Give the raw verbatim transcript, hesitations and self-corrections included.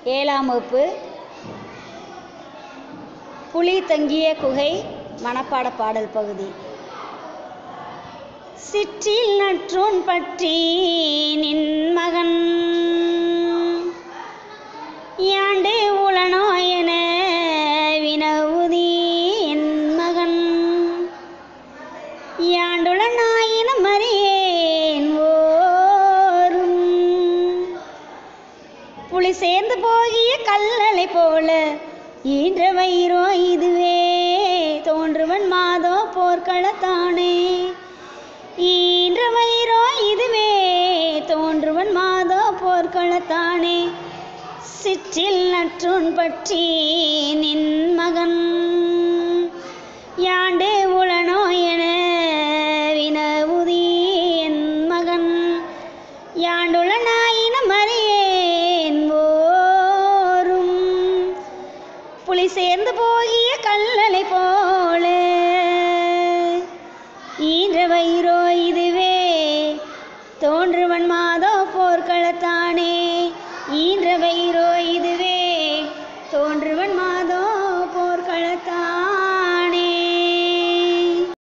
ஏழாம் வகுப்பு புலி தங்கிய குகை மனப்பாட பாடல் பகுதி. சிற்றில் நற்றோன் பற்றி நின் மகன் யாண்டு உளனோ என வினவுதி என் மகன் யாண்டுள நாயினம் அறியேன் ஓரும் புலி சேர்ந்து போகிய கல்லலை போல ஈன்ற வயிறோ இதுவே தோன்றுவன் மாதோ போர்க்களத்தானே ஈன்ற வயிறோ இதுவே தோன்றுவன் மாதோ போர்க்களத்தானே சிற்றில் நற்றோன் பற்றி நின் மகன் யாண்டு உளனோ என வினவுதி என் மகன் யாண்டுள நாயினம் அறியேன் ஓரும் புலி சேர்ந்து போகிய கல்லலை போல ஈன்ற வயிறோ இதுவே தோன்றுவன் மாதோ போர்க்களத்தானே ஈன்ற வயிறோ இதுவே தோன்றுவன்